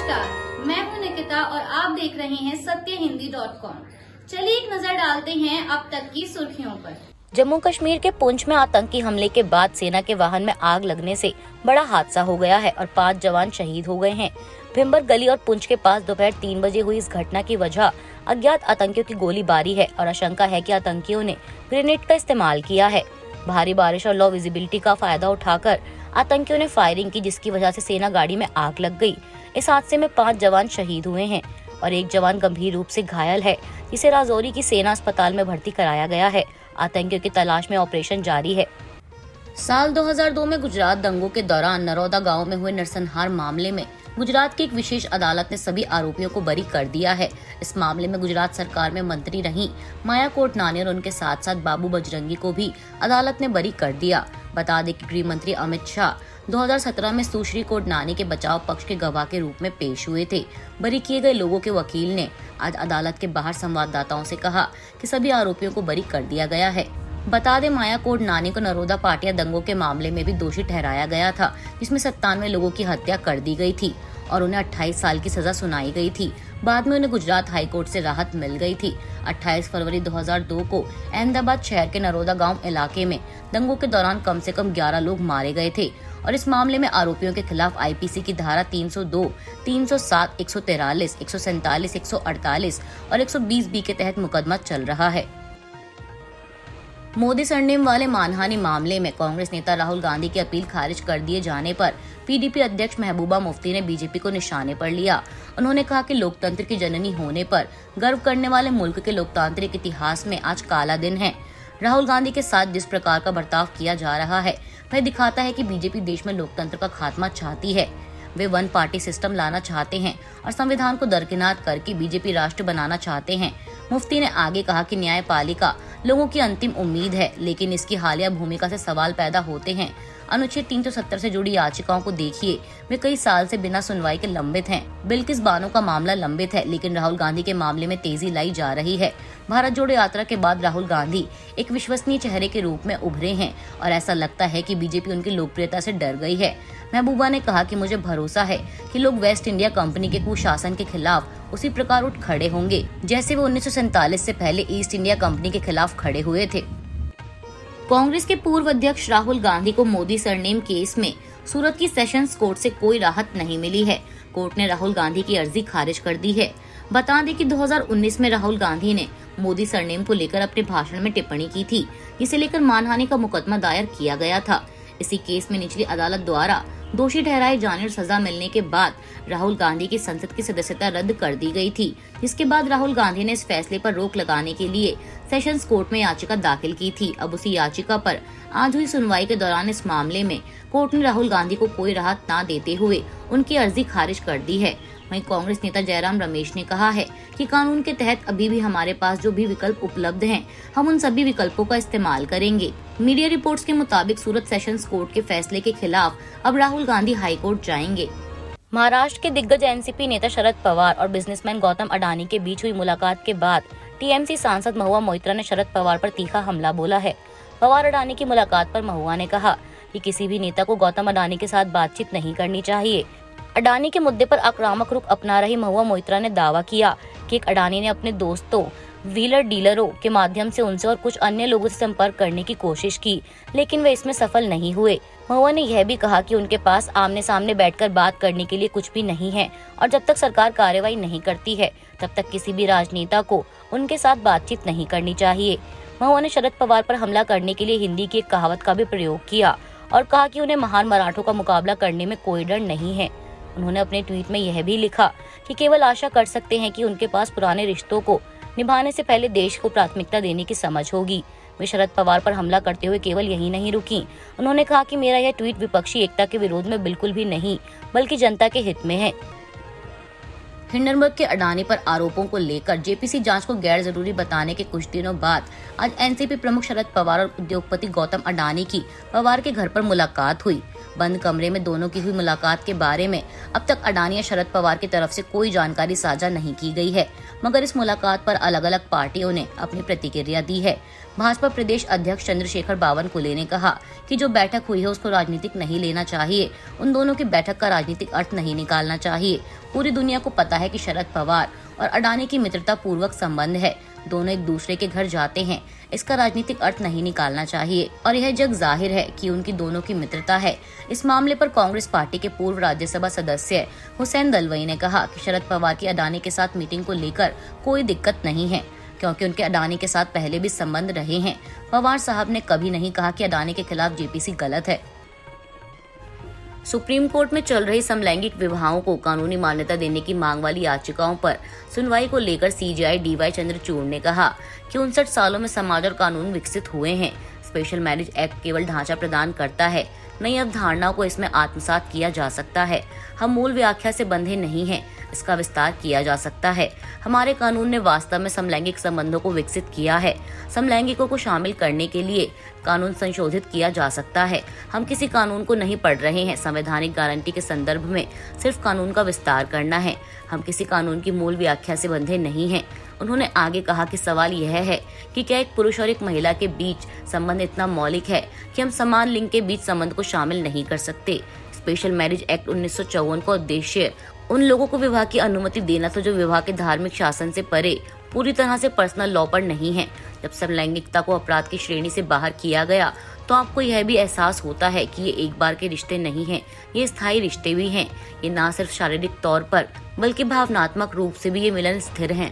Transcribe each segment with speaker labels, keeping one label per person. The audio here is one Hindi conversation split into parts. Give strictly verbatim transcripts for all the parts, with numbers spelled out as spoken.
Speaker 1: नमस्कार, मैं हूं निकिता और आप देख रहे हैं सत्य हिंदी डॉट कॉम। चलिए एक नजर डालते हैं अब तक की सुर्खियों पर।
Speaker 2: जम्मू कश्मीर के पुंछ में आतंकी हमले के बाद सेना के वाहन में आग लगने से बड़ा हादसा हो गया है और पाँच जवान शहीद हो गए हैं। भिम्बर गली और पुंछ के पास दोपहर तीन बजे हुई इस घटना की वजह अज्ञात आतंकियों की गोलीबारी है और आशंका है कि आतंकियों ने ग्रेनेड का इस्तेमाल किया है। भारी बारिश और लो विजिबिलिटी का फायदा उठाकर आतंकियों ने फायरिंग की, जिसकी वजह से सेना गाड़ी में आग लग गई। इस हादसे में पाँच जवान शहीद हुए हैं और एक जवान गंभीर रूप से घायल है, जिसे राजौरी की सेना अस्पताल में भर्ती कराया गया है। आतंकियों की तलाश में ऑपरेशन जारी है। साल दो हज़ार दो में गुजरात दंगों के दौरान नरोदा गांव में हुए नरसंहार मामले में गुजरात की एक विशेष अदालत ने सभी आरोपियों को बरी कर दिया है। इस मामले में गुजरात सरकार में मंत्री रही माया कोटनानी और उनके साथ साथ बाबू बजरंगी को भी अदालत ने बरी कर दिया। बता दें कि गृह मंत्री अमित शाह दो हज़ार सत्रह में सुश्री कोटनानी के बचाव पक्ष के गवाह के रूप में पेश हुए थे। बरी किए गए लोगों के वकील ने आज अदालत के बाहर संवाददाताओं से कहा कि सभी आरोपियों को बरी कर दिया गया है। बता दें, माया कोटनानी को नरोदा पाटिया दंगों के मामले में भी दोषी ठहराया गया था, जिसमें सत्तानवे लोगों की हत्या कर दी गई थी और उन्हें अट्ठाईस साल की सजा सुनाई गई थी। बाद में उन्हें गुजरात हाई कोर्ट से राहत मिल गई थी। अट्ठाईस फरवरी दो हज़ार दो को अहमदाबाद शहर के नरोदा गांव इलाके में दंगों के दौरान कम से कम ग्यारह लोग मारे गए थे और इस मामले में आरोपियों के खिलाफ आईपीसी की धारा तीन सौ दो, तीन सौ सात, एक सौ तिरालीस, एक सौ सैंतालीस, एक सौ अड़तालीस और एक सौ बीस बी के तहत मुकदमा चल रहा है। मोदी सरनेम वाले मानहानि मामले में कांग्रेस नेता राहुल गांधी की अपील खारिज कर दिए जाने पर पीडीपी अध्यक्ष महबूबा मुफ्ती ने बीजेपी को निशाने पर लिया। उन्होंने कहा कि लोकतंत्र की जननी होने पर गर्व करने वाले मुल्क के लोकतांत्रिक इतिहास में आज काला दिन है। राहुल गांधी के साथ जिस प्रकार का बर्ताव किया जा रहा है वह दिखाता है कि बीजेपी देश में लोकतंत्र का खात्मा चाहती है। वे वन पार्टी सिस्टम लाना चाहते हैं और संविधान को दरकिनार करके बीजेपी राष्ट्र बनाना चाहते हैं। मुफ्ती ने आगे कहा कि न्यायपालिका लोगों की अंतिम उम्मीद है, लेकिन इसकी हालिया भूमिका से सवाल पैदा होते हैं। अनुच्छेद तीन सौ सत्तर से जुड़ी याचिकाओं को देखिए, वे कई साल से बिना सुनवाई के लंबित हैं। बिल्किस बानो का मामला लंबित है, लेकिन राहुल गांधी के मामले में तेजी लाई जा रही है। भारत जोड़ो यात्रा के बाद राहुल गांधी एक विश्वसनीय चेहरे के रूप में उभरे हैं और ऐसा लगता है कि बीजेपी उनकी लोकप्रियता से डर गई है। महबूबा ने कहा कि मुझे भरोसा है कि लोग वेस्ट इंडिया कंपनी के कुशासन के खिलाफ उसी प्रकार उठ खड़े होंगे जैसे वो उन्नीस सौ सैंतालीस से पहले ईस्ट इंडिया कंपनी के खिलाफ खड़े हुए थे। कांग्रेस के पूर्व अध्यक्ष राहुल गांधी को मोदी सरनेम केस में सूरत की सेशंस कोर्ट से कोई राहत नहीं मिली है। कोर्ट ने राहुल गांधी की अर्जी खारिज कर दी है। बता दें कि दो हज़ार उन्नीस में राहुल गांधी ने मोदी सरनेम को लेकर अपने भाषण में टिप्पणी की थी, जिसे लेकर मानहानि का मुकदमा दायर किया गया था। इसी केस में निचली अदालत द्वारा दोषी ठहराए जाने और सजा मिलने के बाद राहुल गांधी की संसद की सदस्यता रद्द कर दी गई थी, जिसके बाद राहुल गांधी ने इस फैसले पर रोक लगाने के लिए सेशंस कोर्ट में याचिका दाखिल की थी। अब उसी याचिका पर आज हुई सुनवाई के दौरान इस मामले में कोर्ट ने राहुल गांधी को कोई राहत न देते हुए उनकी अर्जी खारिज कर दी है। वहीं कांग्रेस नेता जयराम रमेश ने कहा है कि कानून के तहत अभी भी हमारे पास जो भी विकल्प उपलब्ध हैं, हम उन सभी विकल्पों का इस्तेमाल करेंगे। मीडिया रिपोर्ट्स के मुताबिक सूरत सेशंस कोर्ट के फैसले के खिलाफ अब राहुल गांधी हाई कोर्ट जाएंगे। महाराष्ट्र के दिग्गज एनसीपी नेता शरद पवार और बिजनेसमैन गौतम अडानी के बीच हुई मुलाकात के बाद टीएमसी सांसद महुआ मोइत्रा ने शरद पवार पर तीखा हमला बोला है। पवार अडानी की मुलाकात पर महुआ ने कहा कि किसी भी नेता को गौतम अडानी के साथ बातचीत नहीं करनी चाहिए। अडानी के मुद्दे पर आक्रामक रुख अपना रही महुआ मोइत्रा ने दावा किया कि एक अडानी ने अपने दोस्तों व्हीलर डीलरों के माध्यम से उनसे और कुछ अन्य लोगों से संपर्क करने की कोशिश की, लेकिन वे इसमें सफल नहीं हुए। महुआ ने यह भी कहा कि उनके पास आमने सामने बैठकर बात करने के लिए कुछ भी नहीं है और जब तक सरकार कार्रवाई नहीं करती है तब तक किसी भी राजनेता को उनके साथ बातचीत नहीं करनी चाहिए। महुआ ने शरद पवार पर हमला करने के लिए हिंदी की एक कहावत का भी प्रयोग किया और कहा कि उन्हें महान मराठों का मुकाबला करने में कोई डर नहीं है। उन्होंने अपने ट्वीट में यह भी लिखा कि केवल आशा कर सकते हैं कि उनके पास पुराने रिश्तों को निभाने से पहले देश को प्राथमिकता देने की समझ होगी। वे शरद पवार पर हमला करते हुए केवल यही नहीं रुकी। उन्होंने कहा कि मेरा यह ट्वीट विपक्षी एकता के विरोध में बिल्कुल भी नहीं, बल्कि जनता के हित में है। हिंडनबर्ग के अडानी पर आरोपों को लेकर जेपीसी जांच को गैर जरूरी बताने के कुछ दिनों बाद आज एनसीपी प्रमुख शरद पवार और उद्योगपति गौतम अडानी की पवार के घर पर मुलाकात हुई। बंद कमरे में दोनों की हुई मुलाकात के बारे में अब तक अडानी या शरद पवार की तरफ से कोई जानकारी साझा नहीं की गई है, मगर इस मुलाकात पर अलग अलग पार्टियों ने अपनी प्रतिक्रिया दी है। भाजपा प्रदेश अध्यक्ष चंद्रशेखर बावनकुले ने कहा कि जो बैठक हुई है उसको राजनीतिक नहीं लेना चाहिए। उन दोनों की बैठक का राजनीतिक अर्थ नहीं निकालना चाहिए। पूरी दुनिया को पता है कि शरद पवार और अडानी की मित्रता पूर्वक संबंध है। दोनों एक दूसरे के घर जाते हैं, इसका राजनीतिक अर्थ नहीं निकालना चाहिए और यह जग जाहिर है कि उनकी दोनों की मित्रता है। इस मामले पर कांग्रेस पार्टी के पूर्व राज्यसभा सदस्य हुसैन दलवाई ने कहा कि शरद पवार की अडानी के साथ मीटिंग को लेकर कोई दिक्कत नहीं है, क्योंकि उनके अडानी के साथ पहले भी संबंध रहे हैं। पवार साहब ने कभी नहीं कहा कि अडानी के खिलाफ जेपीसी गलत है। सुप्रीम कोर्ट में चल रही समलैंगिक विवाहों को कानूनी मान्यता देने की मांग वाली याचिकाओं पर सुनवाई को लेकर सीजेआई डीवाई चंद्रचूड़ ने कहा कि उनसठ सालों में समाज और कानून विकसित हुए हैं। स्पेशल मैरिज एक्ट केवल ढांचा प्रदान करता है, नई अवधारणाओं को इसमें आत्मसात किया जा सकता है। हम मूल व्याख्या से बंधे नहीं हैं, इसका विस्तार किया जा सकता है। हमारे कानून ने वास्तव में समलैंगिक संबंधों को विकसित किया है। समलैंगिकों को शामिल करने के लिए कानून संशोधित किया जा सकता है। हम किसी कानून को नहीं पढ़ रहे हैं, संवैधानिक गारंटी के संदर्भ में सिर्फ कानून का विस्तार करना है। हम किसी कानून की मूल व्याख्या से बंधे नहीं हैं। उन्होंने आगे कहा कि सवाल यह है कि क्या एक पुरुष और एक महिला के बीच संबंध इतना मौलिक है कि हम समान लिंग के बीच संबंध को शामिल नहीं कर सकते। स्पेशल मैरिज एक्ट उन्नीस सौ चौवन का उद्देश्य उन लोगों को विवाह की अनुमति देना था जो विवाह के धार्मिक शासन से परे पूरी तरह से पर्सनल लॉ पर नहीं है। जब समलैंगिकता को अपराध की श्रेणी से बाहर किया गया तो आपको यह भी एहसास होता है कि ये एक बार के रिश्ते नहीं हैं, ये स्थायी रिश्ते भी हैं। ये न सिर्फ शारीरिक तौर पर बल्कि भावनात्मक रूप से भी ये मिलन स्थिर हैं।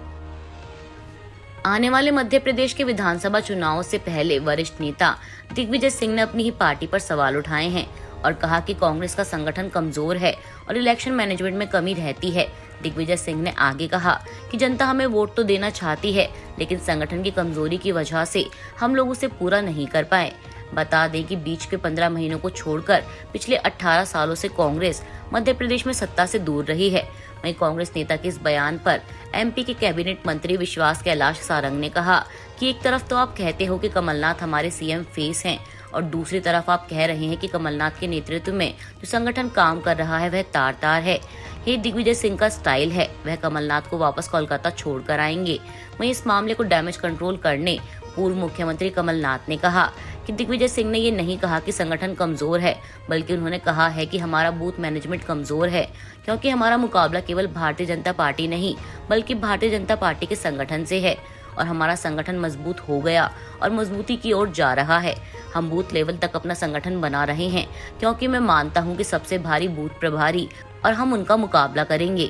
Speaker 2: आने वाले मध्य प्रदेश के विधानसभा चुनावों से पहले वरिष्ठ नेता दिग्विजय सिंह ने अपनी ही पार्टी पर सवाल उठाए हैं और कहा कि कांग्रेस का संगठन कमजोर है और इलेक्शन मैनेजमेंट में कमी रहती है। दिग्विजय सिंह ने आगे कहा कि जनता हमें वोट तो देना चाहती है, लेकिन संगठन की कमजोरी की वजह से हम लोग उसे पूरा नहीं कर पाए। बता दें कि बीच के पंद्रह महीनों को छोड़कर पिछले अठारह सालों से कांग्रेस मध्य प्रदेश में सत्ता से दूर रही है। वहीं कांग्रेस नेता के इस बयान पर एमपी के कैबिनेट मंत्री विश्वास कैलाश सारंग ने कहा कि एक तरफ तो आप कहते हो कि कमलनाथ हमारे सीएम फेस हैं और दूसरी तरफ आप कह रहे हैं कि कमलनाथ के नेतृत्व में जो संगठन काम कर रहा है वह तार तार है। ये दिग्विजय सिंह का स्टाइल है, वह कमलनाथ को वापस कोलकाता छोड़कर आएंगे। वहीं इस मामले को डैमेज कंट्रोल करने पूर्व मुख्यमंत्री कमलनाथ ने कहा कि दिग्विजय सिंह ने ये नहीं कहा कि संगठन कमजोर है, बल्कि उन्होंने कहा है कि हमारा बूथ मैनेजमेंट कमजोर है, क्योंकि हमारा मुकाबला केवल भारतीय जनता पार्टी नहीं बल्कि भारतीय जनता पार्टी के संगठन से है और हमारा संगठन मजबूत हो गया और मजबूती की ओर जा रहा है। हम बूथ लेवल तक अपना संगठन बना रहे हैं, क्योंकि मैं मानता हूं कि सबसे भारी बूथ प्रभारी और हम उनका मुकाबला करेंगे।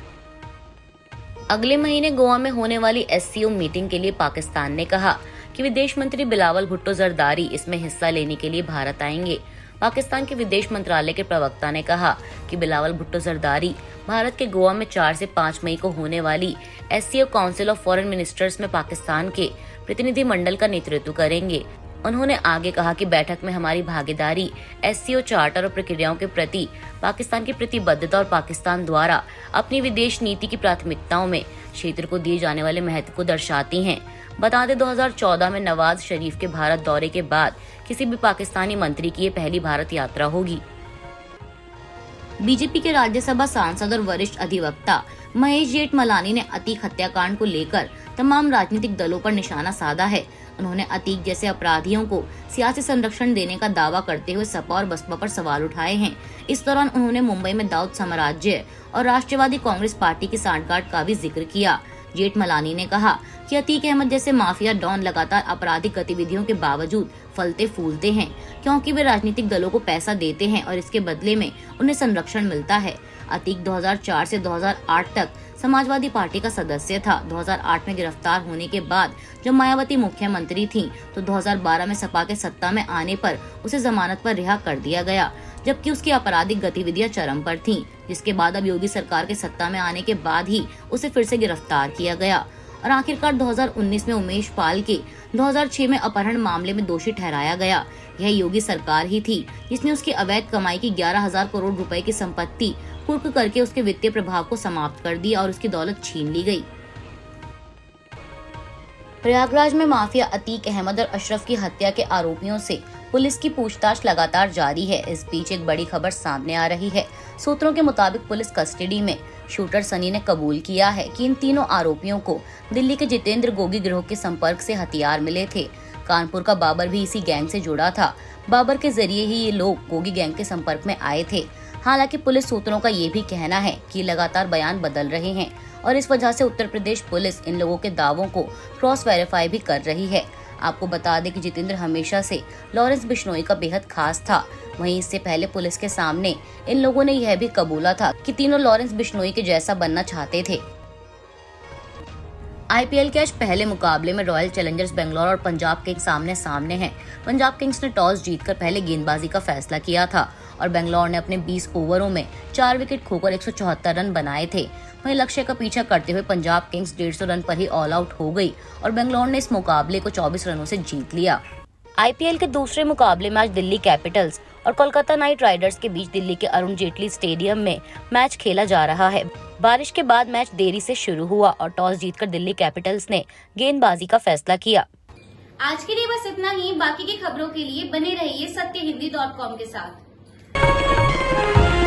Speaker 2: अगले महीने गोवा में होने एस सी ओ मीटिंग के लिए पाकिस्तान ने कहा कि विदेश मंत्री बिलावल भुट्टो जरदारी इसमें हिस्सा लेने के लिए भारत आएंगे। पाकिस्तान के विदेश मंत्रालय के प्रवक्ता ने कहा कि बिलावल भुट्टो जरदारी भारत के गोवा में चार से पाँच मई को होने वाली S C O council of foreign ministers में पाकिस्तान के प्रतिनिधि मंडल का नेतृत्व करेंगे। उन्होंने आगे कहा कि बैठक में हमारी भागीदारी एस सी ओ चार्टर और प्रक्रियाओं के प्रति पाकिस्तान की प्रतिबद्धता और पाकिस्तान द्वारा अपनी विदेश नीति की प्राथमिकताओं में क्षेत्र को दिए जाने वाले महत्व को दर्शाती हैं। बता दें दो हज़ार चौदह में नवाज शरीफ के भारत दौरे के बाद किसी भी पाकिस्तानी मंत्री की ये पहली भारत यात्रा होगी। बीजेपी के राज्यसभा सांसद और वरिष्ठ अधिवक्ता महेश जेठमलानी ने अतीक हत्याकांड को लेकर तमाम राजनीतिक दलों पर निशाना साधा है। उन्होंने अतीक जैसे अपराधियों को सियासी संरक्षण देने का दावा करते हुए सपा और बसपा पर सवाल उठाए हैं। इस दौरान उन्होंने मुंबई में दाऊद साम्राज्य और राष्ट्रवादी कांग्रेस पार्टी की सांठगांठ का भी जिक्र किया। जेठमलानी ने कहा कि अतीक अहमद जैसे माफिया डॉन लगातार आपराधिक गतिविधियों के बावजूद फलते फूलते हैं, क्योंकि वे राजनीतिक दलों को पैसा देते हैं और इसके बदले में उन्हें संरक्षण मिलता है। अतीक दो हज़ार चार से दो हज़ार आठ तक समाजवादी पार्टी का सदस्य था। दो हज़ार आठ में गिरफ्तार होने के बाद जब मायावती मुख्यमंत्री थीं, तो दो हज़ार बारह में सपा के सत्ता में आने पर उसे जमानत पर रिहा कर दिया गया, जबकि उसकी आपराधिक गतिविधियां चरम पर थीं, जिसके बाद अब योगी सरकार के सत्ता में आने के बाद ही उसे फिर से गिरफ्तार किया गया और आखिरकार दो हज़ार उन्नीस में उमेश पाल के दो हज़ार छह में अपहरण मामले में दोषी ठहराया गया। यह योगी सरकार ही थी जिसने उसकी अवैध कमाई की ग्यारह हजार करोड़ रुपए की संपत्ति कुर्क करके उसके वित्तीय प्रभाव को समाप्त कर दिया और उसकी दौलत छीन ली गई। प्रयागराज में माफिया अतीक अहमद और अशरफ की हत्या के आरोपियों से पुलिस की पूछताछ लगातार जारी है। इस बीच एक बड़ी खबर सामने आ रही है। सूत्रों के मुताबिक पुलिस कस्टडी में शूटर सनी ने कबूल किया है कि इन तीनों आरोपियों को दिल्ली के जितेंद्र गोगी गिरोह के संपर्क से हथियार मिले थे। कानपुर का बाबर भी इसी गैंग से जुड़ा था। बाबर के जरिए ही ये लोग गोगी गैंग के संपर्क में आए थे। हालांकि पुलिस सूत्रों का ये भी कहना है कि लगातार बयान बदल रहे हैं और इस वजह से उत्तर प्रदेश पुलिस इन लोगों के दावों को क्रॉस वेरीफाई भी कर रही है। आपको बता दें कि जितेंद्र हमेशा से लॉरेंस बिश्नोई का बेहद खास था। वहीं इससे पहले पुलिस के सामने इन लोगों ने यह भी कबूला था कि तीनों लॉरेंस बिश्नोई के जैसा बनना चाहते थे। आईपीएल के आज पहले मुकाबले में रॉयल चैलेंजर्स बेंगलोर और पंजाब किंग्स सामने सामने हैं। पंजाब किंग्स ने टॉस जीतकर पहले गेंदबाजी का फैसला किया था और बेंगलोर ने अपने बीस ओवरों में चार विकेट खोकर एक सौ चौहत्तर रन बनाए थे। वहीं लक्ष्य का पीछा करते हुए पंजाब किंग्स डेढ़ सौ रन पर ही ऑल आउट हो गई और बेंगलोर ने इस मुकाबले को चौबीस रनों से जीत लिया। आईपीएल के दूसरे मुकाबले में आज दिल्ली कैपिटल्स और कोलकाता नाइट राइडर्स के बीच दिल्ली के अरुण जेटली स्टेडियम में मैच खेला जा रहा है। बारिश के बाद मैच देरी से शुरू हुआ और टॉस जीतकर दिल्ली कैपिटल्स ने गेंदबाजी का फैसला किया।
Speaker 1: आज के लिए बस इतना ही। बाकी की खबरों के लिए बने रहिए सत्य हिंदी डॉट कॉम के साथ।